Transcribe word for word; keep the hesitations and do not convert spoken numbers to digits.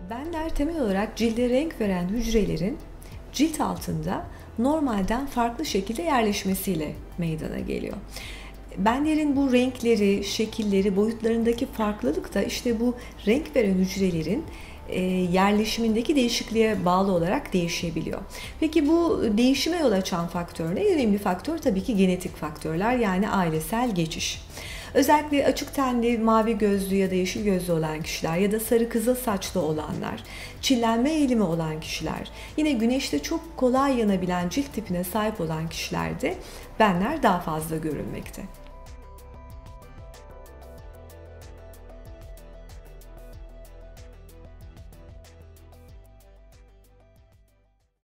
Benler temel olarak cilde renk veren hücrelerin cilt altında normalden farklı şekilde yerleşmesiyle meydana geliyor. Benlerin bu renkleri, şekilleri, boyutlarındaki farklılık da işte bu renk veren hücrelerin e, yerleşimindeki değişikliğe bağlı olarak değişebiliyor. Peki bu değişime yol açan faktör ne? En önemli faktör tabii ki genetik faktörler, yani ailesel geçiş. Özellikle açık tenli, mavi gözlü ya da yeşil gözlü olan kişiler ya da sarı kızıl saçlı olanlar, çillenme eğilimi olan kişiler, yine güneşte çok kolay yanabilen cilt tipine sahip olan kişilerde benler daha fazla görülmekte.